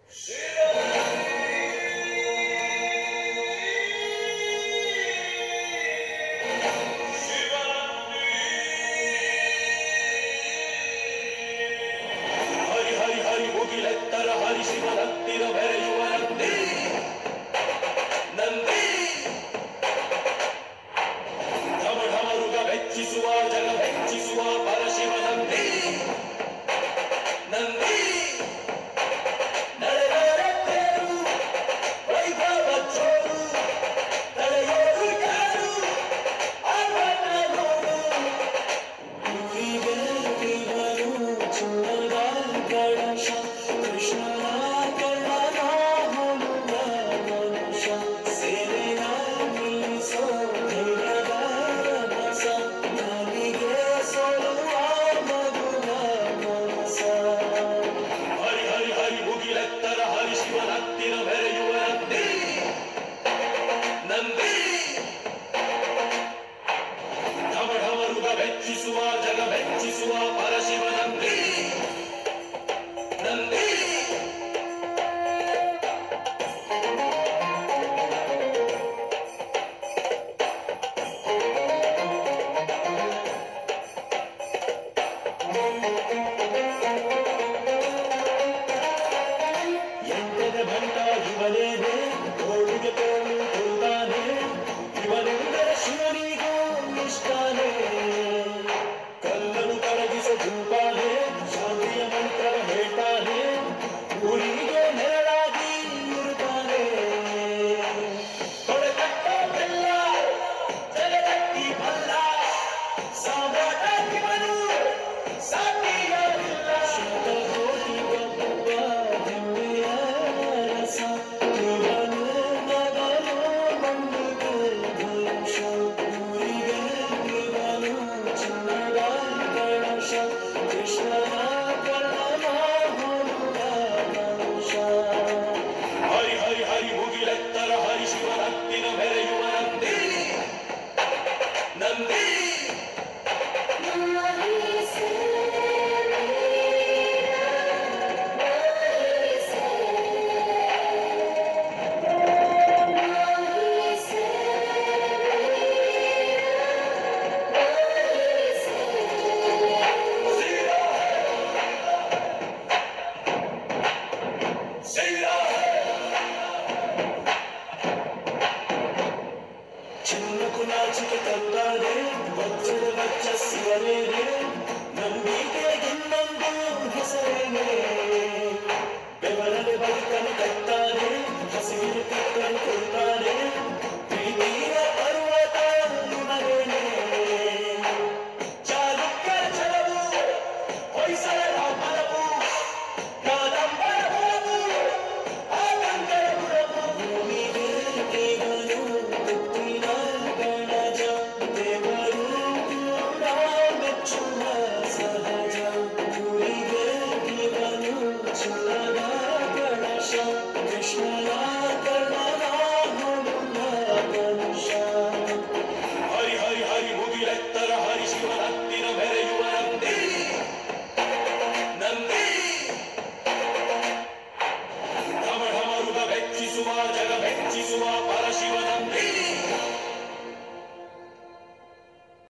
ಹರಿ ಹರಿ ಹರಿ ಮುಗಿಲೆತ್ತರ ಹರಿ ಶಿವನತ್ತಿರ ಬೆರೆಯುವ ನಂದಿ ನಂದಿ ಢಮ ಢಮರುಗ ಬೆಚ್ಚಿಸುವ ಜಗ ಬೆಚ್ಚಿಸುವ ಪರಶಿವ ನಂದಿ ನಂದಿ ನಡೆದರೆತ್ತೇರು ವೈಭವ ಚೋರು ತಡೆಯೋರು ಯಾರು ಅವನ ನೋಡು ಊರಿಗೆ ಇವನು ಚಿನ್ನದ ಗಣೇಶ ಕೃಷ್ಣನ ಕಳ್ಳನ ಹೋಲುವ ಮನುಷ್ಯ ಸೇನೆಯ ನಿಲ್ಲಿಸೋ ಧೈರ್ಯದ ರಭಸ ನಾಲಿಗೆ ಸೋಲುವ ಮಗುವ ಮನಸ ಹರಿ ಹರಿ ಹರಿ ಮುಗಿಲೆತ್ತರ ಹರಿ ಶಿವನತ್ತಿರ ಬೆರೆಯುವ ನಂದಿ ನಂದಿ ಢಮ ಢಮರುಗ ಬೆಚ್ಚಿಸುವ ಜಗ ಬೆಚ್ಚಿಸುವ ಪರಶಿವ ನಂದಿ ನಂದಿ ಎಂಟದ ಭಂಡ ಇವನೇನೆ ತೋಳಿಗೆ ತೋಳು ತೋದಾನೆ ಇವನೆಂದರೆ ಶಿವನಿಗೂ ಇಷ್ಟಾನೆ ಕಲ್ಲನು ಕರಗಿಸ ಧೂಪಾನೆ ಶಾಂತಿಯ ಮಂತ್ರವ ಹೇಳ್ತಾನೆ ಊರಿಗೆ ನೆರಳಾಗಿ ಇರುತ್ತಾನೆ ತೊಡೆಕಟ್ಟ ಬೆಲ್ಲ ಜಗದಟ್ಟಿ ಬಲ್ಲ ಸಾಮ್ರಾಟ ಇವನು ಸಾಟಿಯಾರಿಲ್ಲ ಶತಕೋಟಿ ಗಬ್ಬ ಹೆಮ್ಮೆಯ ರಸ ಇವನು ಮಗನು ಮಂಡಿಗೆ ಧನುಷ ಊರಿಗೆ ಇವನು ಚಿನ್ನದ ಗಣೇಶ ಕೃಷ್ಣನ